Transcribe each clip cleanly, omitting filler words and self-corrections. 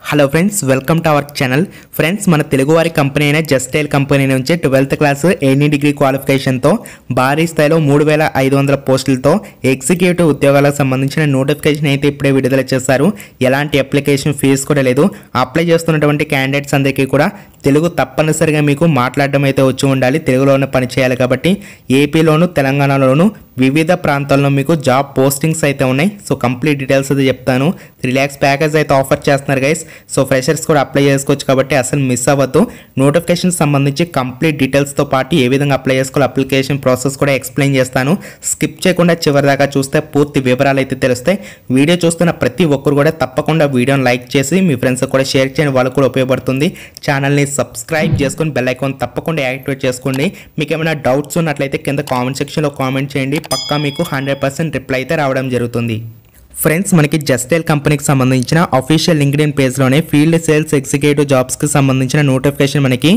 Hello friends, welcome to our channel. Friends, మన తెలుగువారి company అయిన జస్టైల్ కంపెనీ నుంచి 12th క్లాస్ ఎనీ డిగ్రీ క్వాలిఫికేషన్తో భారీ స్థాయిలో 3500 పోస్టులతో ఎగ్జిక్యూటివ్ ఉద్యోగాలకు సంబంధించిన నోటిఫికేషన్ అయితే ఇప్పుడే విడుదల చేశారు. ఎలాంటి అప్లికేషన్ ఫీజు కూడా లేదు. అప్లై చేస్తున్నటువంటి క్యాండిడేట్స్ అందరికీ కూడా తెలుగు తప్పనిసరిగా మీకు మాట్లాడడం అయితే వచ్చి ఉండాలి. తెలుగులోనే పని చేయాలి. కాబట్టి ఏపీలోను తెలంగాణలోను వివిధ ప్రాంతాల్లో మీకు జాబ్ పోస్టింగ్స్ అయితే ఉన్నాయి. సో కంప్లీట్ డీటెయిల్స్ అయితే చెప్తాను. 3 lakhs ప్యాకేజ్ అయితే ఆఫర్ చేస్తున్నారు గైస్. సో ఫ్రెషర్స్ కూడా అప్లై చేసుకోవచ్చు కాబట్టి అసలు మిస్ అవ్వద్దు. నోటిఫికేషన్ సంబంధించి కంప్లీట్ డీటెయిల్స్తో పాటు ఏ విధంగా అప్లై చేసుకోవాలి, అప్లికేషన్ ప్రాసెస్ కూడా ఎక్స్ప్లెయిన్ చేస్తాను. స్కిప్ చేయకుండా చివరి దాకా చూస్తే పూర్తి వివరాలు అయితే తెలుస్తాయి. వీడియో చూస్తున్న ప్రతి ఒక్కరు కూడా తప్పకుండా వీడియోని లైక్ చేసి మీ ఫ్రెండ్స్ కూడా షేర్ చేయండి, వాళ్ళకు కూడా ఉపయోగపడుతుంది. ఛానల్ని సబ్స్క్రైబ్ చేసుకొని బెల్ ఐకాన్ తప్పకుండా యాక్టివేట్ చేసుకోండి. మీకు ఏమైనా డౌట్స్ ఉన్నట్లయితే కింద కామెంట్ సెక్షన్లో కామెంట్ చేయండి. పక్కా మీకు 100% రిప్లై అయితే రావడం జరుగుతుంది. ఫ్రెండ్స్, మనకి జస్టైల్ కంపెనీకి సంబంధించిన అఫీషియల్ లింక్డ్ఇన్ పేజ్లోనే ఫీల్డ్ సేల్స్ ఎగ్జిక్యూటివ్ జాబ్స్కి సంబంధించిన నోటిఫికేషన్ మనకి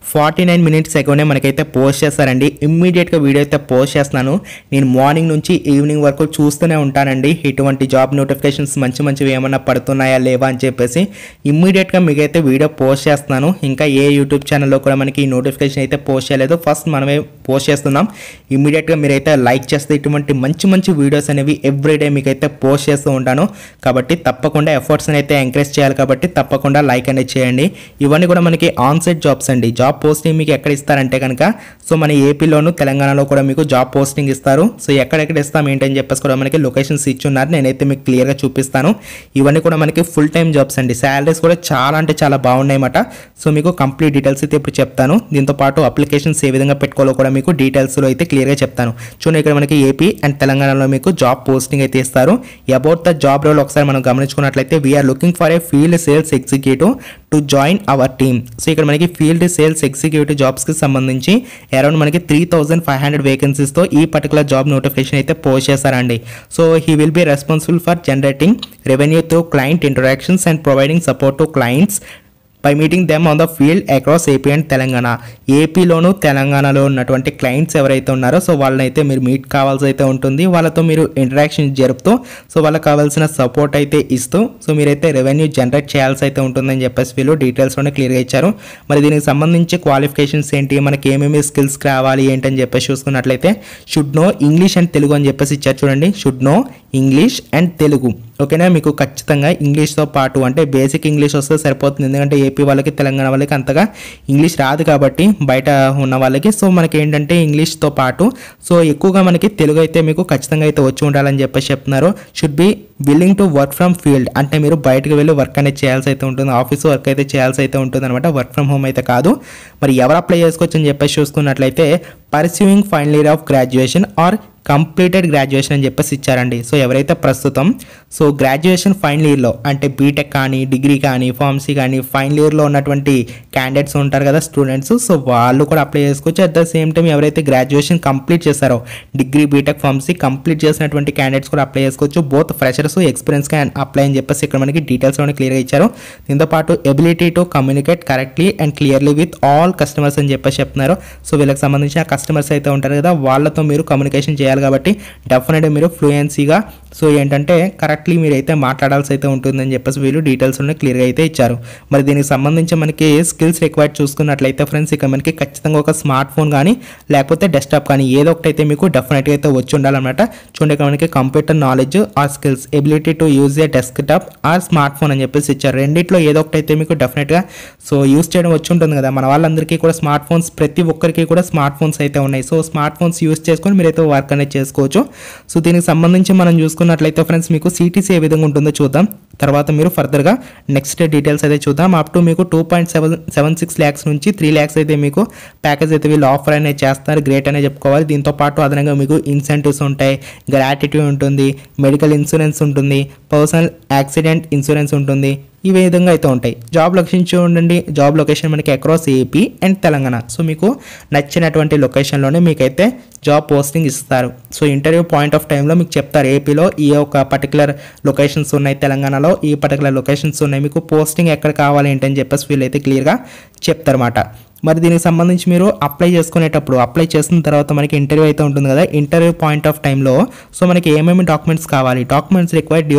49 minutes అగోనే మనకైతే పోస్ట్ చేస్తారండి. ఇమ్మీడియట్గా వీడియో అయితే పోస్ట్ చేస్తున్నాను. నేను మార్నింగ్ నుంచి ఈవినింగ్ వరకు చూస్తూనే ఉంటానండి. ఇటువంటి జాబ్ నోటిఫికేషన్స్ మంచివి ఏమన్నా పడుతున్నాయా లేవా అని చెప్పేసి ఇమ్మీడియట్గా మీకైతే వీడియో పోస్ట్ చేస్తున్నాను. ఇంకా ఏ యూట్యూబ్ ఛానల్లో కూడా మనకి ఈ నోటిఫికేషన్ అయితే పోస్ట్ చేయలేదు. ఫస్ట్ మనమే పోస్ట్ చేస్తున్నాం. ఇమ్మీడియట్గా మీరైతే లైక్ చేస్తే ఇటువంటి మంచి వీడియోస్ అనేవి ఎవ్రీడే మీకైతే పోస్ట్ చేస్తూ ఉంటాను. కాబట్టి తప్పకుండా ఎఫర్ట్స్ అయితే ఎంకరేజ్ చేయాలి. కాబట్టి తప్పకుండా లైక్ అనేది చేయండి. ఇవన్నీ కూడా మనకి ఆన్ సైట్ జాబ్స్ అండి. జాబ్ పోస్టింగ్ మీకు ఎక్కడ ఇస్తారంటే కనుక సో మన ఏపీలోను తెలంగాణలో కూడా మీకు జాబ్ పోస్టింగ్ ఇస్తారు. సో ఎక్కడెక్కడ ఇస్తాం ఏంటని చెప్పేసి కూడా మనకి లొకేషన్స్ ఇచ్చున్నారు. నేనైతే మీకు క్లియర్గా చూపిస్తాను. ఇవన్నీ కూడా మనకి ఫుల్ టైం జాబ్స్ అండి. శాలరీస్ కూడా చాలా అంటే చాలా బాగున్నాయన్నమాట. సో మీకు కంప్లీట్ డీటెయిల్స్ అయితే ఇప్పుడు చెప్తాను. దీంతో పాటు అప్లికేషన్స్ ఏ విధంగా పెట్టుకోవాలో కూడా మీకు డీటెయిల్స్లో అయితే క్లియర్గా చెప్తాను. చూడండి, ఇక్కడ మనకి ఏపీ అండ్ తెలంగాణలో మీకు జాబ్ పోస్టింగ్ అయితే ఇస్తారు. అబౌట్ ద జాబ్ రోల్ ఒకసారి మనం గమనించుకున్నట్లయితే we're looking for a field sales executive to join our team. So ఇక్కడ మనకి ఫీల్డ్ సేల్స్ ఎగ్జిక్యూటివ్ జాబ్స్కి సంబంధించి అరౌండ్ మనకి 3500 వేకెన్సీస్తో ఈ పర్టికులర్ జాబ్ నోటిఫికేషన్ అయితే పోస్ట్ చేశారండి. So he will be responsible for generating revenue through client interactions and providing support to clients by meeting them on the field across AP and Telangana. ఏపీలోను తెలంగాణలో ఉన్నటువంటి క్లయింట్స్ ఎవరైతే ఉన్నారో సో వాళ్ళనైతే మీరు meet కావాల్సి అయితే ఉంటుంది. వాళ్ళతో మీరు ఇంటరాక్షన్ జరుపుతూ సో వాళ్ళకి కావాల్సిన సపోర్ట్ అయితే ఇస్తూ సో మీరైతే రెవెన్యూ జనరేట్ చేయాల్సి అయితే ఉంటుందని చెప్పేసి వీళ్ళు డీటెయిల్స్లోనే క్లియర్గా ఇచ్చారు. మరి దీనికి సంబంధించి క్వాలిఫికేషన్స్ ఏంటి, మనకి ఏమేమి స్కిల్స్ కావాలి ఏంటని చెప్పేసి చూసుకున్నట్లయితే should know English and Telugu అని చెప్పేసి ఇచ్చారు. చూడండి, should know English and Telugu. ఓకేనా, మీకు ఖచ్చితంగా ఇంగ్లీష్తో పాటు అంటే బేసిక్ ఇంగ్లీష్ వస్తే సరిపోతుంది. ఎందుకంటే ఏపీ వాళ్ళకి తెలంగాణ వాళ్ళకి అంతగా ఇంగ్లీష్ రాదు కాబట్టి బయట ఉన్న వాళ్ళకి సో మనకి ఏంటంటే ఇంగ్లీష్తో పాటు సో ఎక్కువగా మనకి తెలుగు అయితే మీకు ఖచ్చితంగా అయితే వచ్చి ఉండాలని చెప్పేసి చెప్తున్నారు. Should be willing to work from field, అంటే మీరు బయటకు వెళ్ళి వర్క్ అనేది చేయాల్సి అయితే ఉంటుంది. ఆఫీస్ వర్క్ అయితే చేయాల్సి అయితే ఉంటుంది అనమాట. వర్క్ ఫ్రమ్ హోమ్ అయితే కాదు. మరి ఎవరు అప్లై చేసుకోవచ్చు అని చెప్పేసి చూసుకున్నట్లయితే pursuing final year of graduation or completed graduation అని చెప్పేసి ఇచ్చారండి. సో ఎవరైతే ప్రస్తుతం సో గ్రాడ్యుయేషన్ ఫైనల్ ఇయర్లో అంటే బీటెక్ కానీ డిగ్రీ కానీ ఫార్మసీ కానీ ఫైనల్ ఇయర్లో ఉన్నటువంటి క్యాండిడేట్స్ ఉంటారు కదా స్టూడెంట్స్, సో వాళ్ళు కూడా అప్లై చేసుకోవచ్చు. అట్ ద సేమ్ టైం ఎవరైతే గ్రాడ్యుయేషన్ కంప్లీట్ చేశారో డిగ్రీ బీటెక్ ఫార్మసీ కంప్లీట్ చేసినటువంటి క్యాండిడేట్స్ కూడా అప్లై చేసుకోవచ్చు. Both freshers experience can apply అని చెప్పేసి ఇక్కడ మనకి డీటెయిల్స్లోనే క్లియర్గా ఇచ్చారు. దీంతో పాటు ability to communicate correctly and clearly with all customers అని చెప్పేసి చెప్తున్నారు. సో వీళ్ళకి సంబంధించిన కస్టమర్స్ అయితే ఉంటారు కదా, వాళ్ళతో మీరు కమ్యూనికేషన్ చేయాలి కాబట్టి డెఫినెట్గా మీరు ఫ్లూయెన్సీగా సో ఏంటంటే కరెక్ట్లీ మీరైతే మాట్లాడాల్సి అయితే ఉంటుందని చెప్పేసి వీళ్ళు డీటెయిల్స్ క్లియర్గా అయితే ఇచ్చారు. మరి దీనికి సంబంధించి మనకి స్కిల్స్ రిక్వైర్డ్ చూసుకున్నట్లయితే ఫ్రెండ్స్ ఇక మనకి ఖచ్చితంగా ఒక స్మార్ట్ ఫోన్ కానీ లేకపోతే డెస్క్టాప్ కానీ ఏదో ఒకటి అయితే మీకు డెఫినెట్గా అయితే వచ్చి ఉండాలన్నమాట. చూడండి, ఇక్కడ మనకి computer knowledge or skills ability to use a desktop or smart phone అని చెప్పేసి ఇచ్చారు. రెండిట్లో ఏదో ఒకటి అయితే మీకు డెఫినెట్గా సో యూజ్ చేయడం వచ్చి ఉంటుంది కదా. మన వాళ్ళందరికీ కూడా స్మార్ట్ ఫోన్స్, ప్రతి ఒక్కరికి కూడా స్మార్ట్ ఫోన్స్ అయితే ఉన్నాయి. సో స్మార్ట్ ఫోన్స్ యూజ్ చేసుకొని మీరైతే వర్క్ అనేది చేసుకోవచ్చు. సో దీనికి సంబంధించి మనం చూసుకున్నట్లయితే ఫ్రెండ్స్ మీకు సిటీసీ ఏ విధంగా ఉంటుందో చూద్దాం. తర్వాత మీరు ఫర్దర్గా నెక్స్ట్ డీటెయిల్స్ అయితే చూద్దాం. అప్ టు మీకు 2.76 lakhs నుంచి 3 lakhs అయితే మీకు ప్యాకేజ్ అయితే వీళ్ళు ఆఫర్ అనేది చేస్తారు. గ్రేట్ అనే చెప్పుకోవాలి. దీంతో పాటు అదనంగా మీకు ఇన్సెంటివ్స్ ఉంటాయి, గ్రాట్యుటీ ఉంటుంది, మెడికల్ ఇన్సూరెన్స్ ఉంటుంది, పర్సనల్ యాక్సిడెంట్ ఇన్సూరెన్స్ ఉంటుంది. ఈ విధంగా అయితే ఉంటాయి. జాబ్ లొకేషన్ చూడండి, జాబ్ లొకేషన్ మనకి across AP and Telangana. So మీకు నచ్చినటువంటి లొకేషన్లోనే మీకైతే జాబ్ పోస్టింగ్ ఇస్తారు. సో ఇంటర్వ్యూ పాయింట్ ఆఫ్ టైంలో మీకు చెప్తారు ఏపీలో ఈ ఒక పర్టికులర్ లొకేషన్స్ ఉన్నాయి, తెలంగాణలో ఈ పర్టికులర్ లొకేషన్స్ ఉన్నాయి, మీకు పోస్టింగ్ ఎక్కడ కావాలి ఏంటని చెప్పేసి వీళ్ళైతే క్లియర్గా చెప్తారన్నమాట. మరి దీనికి సంబంధించి మీరు అప్లై చేసుకునేటప్పుడు అప్లై చేసిన తర్వాత మనకి ఇంటర్వ్యూ అయితే ఉంటుంది కదా. ఇంటర్వ్యూ పాయింట్ ఆఫ్ టైంలో సో మనకి ఏమేమి డాక్యుమెంట్స్ కావాలి, డాక్యుమెంట్స్ రిక్వైర్డ్ డ్యూరింగ్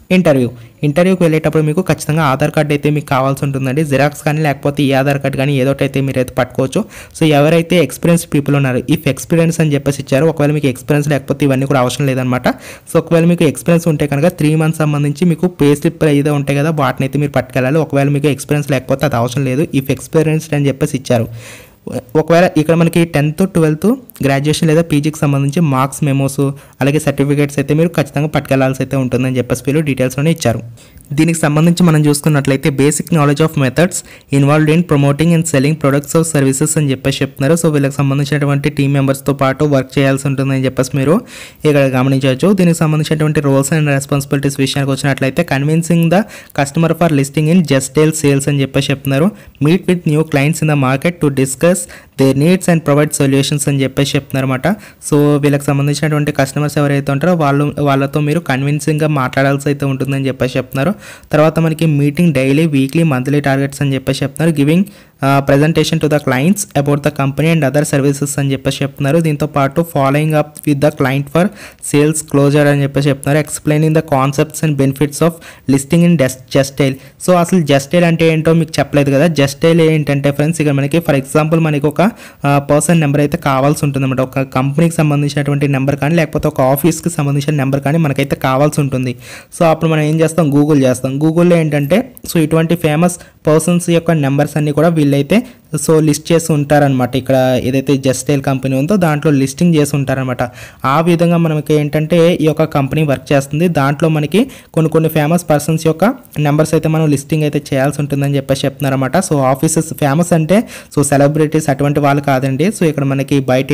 ఇంటర్వ్యూకి వెళ్ళేటప్పుడు మీకు ఖచ్చితంగా ఆధార్ కార్డ్ అయితే మీకు కావాల్సి ఉంటుందండి. జిరాక్స్ కానీ లేకపోతే ఈ ఆధార్ కార్డ్ కానీ ఏదో ఒకటి అయితే మీరైతే పట్టుకోవచ్చు. సో ఎవరైతే ఎక్స్పీరియన్స్ పీపుల్ ఉన్నారు, ఇఫ్ ఎక్స్పీరియన్స్ అని చెప్పేసి ఇచ్చారు. ఒకవేళ మీకు ఎక్స్పీరియన్స్ లేకపోతే ఇవన్నీ కూడా అవసరం లేదనమాట. సో ఒకవేళ మీకు ఎక్స్పీరియన్స్ ఉంటే కనుక 3 months సంబంధించి మీకు పే స్లిప్ ఏదో ఉంటాయి కదా, వాటిని అయితే మీరు పట్టుకెళ్ళాలి. ఒకవేళ మీకు ఎక్స్పీరియన్స్ లేకపోతే అది అవసరం లేదు, ఇఫ్ ఎక్స్పీరియన్స్డ్ అని చెప్పేసి ఇచ్చారు. ఒకవేళ ఇక్కడ మనకి 10th 12th గ్రాడ్యుయేషన్ లేదా పీజీకి సంబంధించి మార్క్స్, మెమోస్ అలాగే సర్టిఫికేట్స్ అయితే మీరు ఖచ్చితంగా పట్టుకెళ్లాల్సి అయితే ఉంటుందని చెప్పేసి వీళ్ళు డీటెయిల్స్లోనే ఇచ్చారు. దీనికి సంబంధించి మనం చూసుకున్నట్లయితే basic knowledge of methods involved in promoting and selling products of services అని చెప్పేసి చెప్తున్నారు. సో వీళ్ళకి సంబంధించినటువంటి టీమ్ మెంబర్స్తో పాటు వర్క్ చేయాల్సి ఉంటుందని చెప్పేసి మీరు ఇక్కడ గమనించవచ్చు. దీనికి సంబంధించినటువంటి రోల్స్ అండ్ రెస్పాన్సిబిలిటీస్ విషయానికి వచ్చినట్లయితే convincing the customer for listing in Justdial sales అని చెప్పేసి చెప్తున్నారు. Meet with new clients in the market to discuss their needs and provide solutions అని చెప్పేసి చెప్తున్నారు అనమాట. సో వీళ్ళకి సంబంధించినటువంటి కస్టమర్స్ ఎవరైతే ఉంటారో వాళ్ళతో మీరు కన్విన్సింగ్గా మాట్లాడాల్సి అయితే ఉంటుందని చెప్పేసి చెప్తున్నారు. తర్వాత మనకి meeting daily, weekly, monthly targets అని చెప్పేసి చెప్తున్నారు. Giving presentation to the clients about the company and other services అని చెప్పేసి చెప్తున్నారు. దీంతో పాటు following up with the client for sales closure అని చెప్పేసి చెప్తున్నారు. Explaining the concepts and benefits of listing in Justdial. So అసలు జస్టైల్ అంటే ఏంటో మీకు చెప్పలేదు కదా. జస్టైల్ ఏంటంటే ఫ్రెండ్స్, ఇక్కడ మనకి ఫర్ ఎగ్జాంపుల్ మనకి ఒక పర్సన్ నెంబర్ అయితే కావాల్సి ఉంటుంది అనమాట. ఒక కంపెనీకి సంబంధించినటువంటి నెంబర్ కానీ లేకపోతే ఒక ఆఫీస్కి సంబంధించిన నెంబర్ కానీ మనకైతే కావాల్సి ఉంటుంది. సో అప్పుడు మనం ఏం చేస్తాం, గూగుల్ చేస్తాం. గూగుల్లో ఏంటంటే సో ఇటువంటి ఫేమస్ పర్సన్స్ యొక్క నెంబర్స్ అన్నీ కూడా వీళ్ళైతే సో లిస్ట్ చేసి ఉంటారనమాట. ఇక్కడ ఏదైతే జస్టైల్ కంపెనీ ఉందో దాంట్లో లిస్టింగ్ చేసి ఉంటారనమాట. ఆ విధంగా మనకి ఏంటంటే ఈ యొక్క కంపెనీ వర్క్ చేస్తుంది. దాంట్లో మనకి కొన్ని ఫేమస్ పర్సన్స్ యొక్క నెంబర్స్ అయితే మనం లిస్టింగ్ అయితే చేయాల్సి ఉంటుందని చెప్పేసి చెప్తున్నారన్నమాట. సో ఆఫీసెస్ ఫేమస్ అంటే సో సెలబ్రిటీస్ అటువంటి వాళ్ళు కాదండి. సో ఇక్కడ మనకి బయట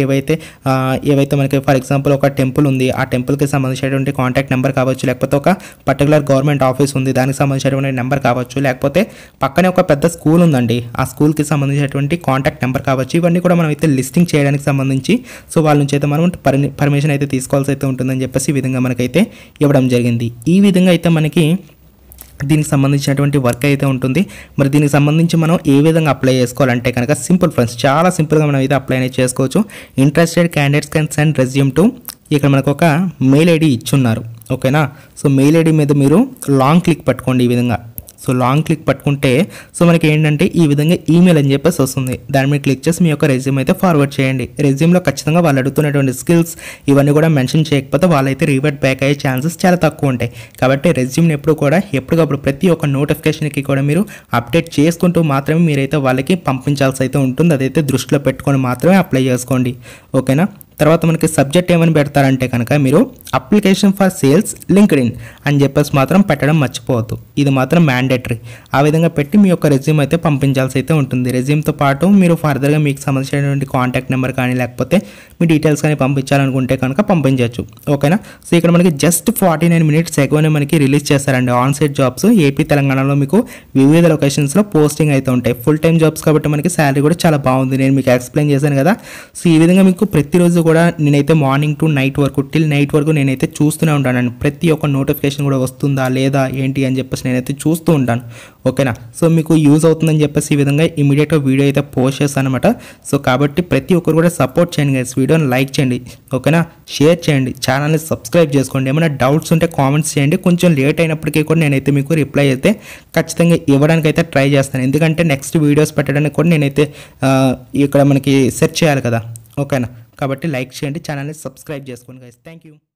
ఏవైతే మనకి ఫర్ ఎగ్జాంపుల్ ఒక టెంపుల్ ఉంది, ఆ టెంపుల్కి సంబంధించినటువంటి కాంటాక్ట్ నెంబర్ కావచ్చు, లేకపోతే ఒక పర్టికులర్ గవర్నమెంట్ ఆఫీస్ ఉంది దానికి సంబంధించినటువంటి నెంబర్ కావచ్చు, లేకపోతే పక్కనే ఒక పెద్ద స్కూల్ ఉందండి ఆ స్కూల్కి సంబంధించినటువంటి కాంటాక్ట్ నెంబర్ కావచ్చు. ఇవన్నీ కూడా మనం అయితే లిస్టింగ్ చేయడానికి సంబంధించి సో వాళ్ళ నుంచి అయితే మనం పర్మిషన్ అయితే తీసుకోవాల్సి అయితే ఉంటుందని చెప్పేసి ఈ విధంగా మనకైతే ఇవ్వడం జరిగింది. ఈ విధంగా అయితే మనకి దీనికి సంబంధించినటువంటి వర్క్ అయితే ఉంటుంది. మరి దీనికి సంబంధించి మనం ఏ విధంగా అప్లై చేసుకోవాలంటే కనుక సింపుల్ ఫ్రెండ్స్, చాలా సింపుల్గా మనం అయితే అప్లై అనేది చేసుకోవచ్చు. Interested candidates can send resume to, ఇక్కడ మనకు ఒక మెయిల్ ఐడి ఇచ్చున్నారు. ఓకేనా. సో మెయిల్ ఐడి మీద మీరు లాంగ్ క్లిక్ పట్టుకోండి ఈ విధంగా. సో లాంగ్ క్లిక్ పట్టుకుంటే సో మనకి ఏంటంటే ఈ విధంగా ఈమెయిల్ అని చెప్పేసి వస్తుంది. దాని మీద క్లిక్ చేసి మీ యొక్క రెజ్యూమ్ అయితే ఫార్వర్డ్ చేయండి. రెజ్యూమ్లో ఖచ్చితంగా వాళ్ళు అడుగుతున్నటువంటి స్కిల్స్ ఇవన్నీ కూడా మెన్షన్ చేయకపోతే వాళ్ళైతే రివర్ట్ బ్యాక్ అయ్యే ఛాన్సెస్ చాలా తక్కువ ఉంటాయి. కాబట్టి రెజ్యూమ్ని ఎప్పటికప్పుడు ప్రతి ఒక్క నోటిఫికేషన్కి కూడా మీరు అప్డేట్ చేసుకుంటూ మాత్రమే మీరైతే వాళ్ళకి పంపించాల్సి అయితే ఉంటుంది. అదైతే దృష్టిలో పెట్టుకొని మాత్రమే అప్లై చేసుకోండి. ఓకేనా. తర్వాత మనకి సబ్జెక్ట్ ఏమని పెడతారంటే కనుక మీరు అప్లికేషన్ ఫర్ సేల్స్ లింక్డ్ఇన్ అని చెప్పేసి మాత్రం పెట్టడం మర్చిపోవద్దు. ఇది మాత్రం మ్యాండేటరీ. ఆ విధంగా పెట్టి మీ యొక్క రెజ్యూమ్ అయితే పంపించాల్సి అయితే ఉంటుంది. రెజ్యూమ్తో పాటు మీరు ఫర్దర్గా మీకు సంబంధించినటువంటి కాంటాక్ట్ నెంబర్ కానీ లేకపోతే మీ డీటెయిల్స్ కానీ పంపించాలనుకుంటే కనుక పంపించవచ్చు. ఓకేనా. సో ఇక్కడ మనకి జస్ట్ 49 minutes ఎగోనే మనకి రిలీజ్ చేస్తారండి ఆన్ సైట్ జాబ్స్. ఏపీ తెలంగాణలో మీకు వివిధ లొకేషన్స్లో పోస్టింగ్ అయితే ఉంటాయి. ఫుల్ టైం జాబ్స్ కాబట్టి మనకి శాలరీ కూడా చాలా బాగుంది. నేను మీకు ఎక్స్ప్లెయిన్ చేశాను కదా. సో ఈ విధంగా మీకు ప్రతిరోజు కూడా నేనైతే మార్నింగ్ టు నైట్ వరకు టిల్ నైట్ వరకు నేనైతే చూస్తూనే ఉంటాను. ప్రతి ఒక్క నోటిఫికేషన్ కూడా వస్తుందా లేదా ఏంటి అని చెప్పేసి నేనైతే చూస్తూ ఉంటాను. ఓకేనా. సో మీకు యూజ్ అవుతుందని చెప్పేసి ఈ విధంగా ఇమీడియట్గా వీడియో అయితే పోస్ట్ చేస్తాను అనమాట. సో కాబట్టి ప్రతి ఒక్కరు కూడా సపోర్ట్ చేయండి గైస్. వీడియోని లైక్ చేయండి. ఓకేనా. షేర్ చేయండి. ఛానల్ని సబ్స్క్రైబ్ చేసుకోండి. ఏమైనా డౌట్స్ ఉంటే కామెంట్స్ చేయండి. కొంచెం లేట్ అయినప్పటికీ కూడా నేనైతే మీకు రిప్లై అయితే ఖచ్చితంగా ఇవ్వడానికి అయితే ట్రై చేస్తాను. ఎందుకంటే నెక్స్ట్ వీడియోస్ పెట్టడానికి కూడా నేనైతే ఇక్కడ మనకి సెర్చ్ చేయాలి కదా. ఓకేనా. కాబట్టి లైక్ చేయండి, ఛానల్ని సబ్స్క్రైబ్ చేసుకోండి గైస్. Thank you.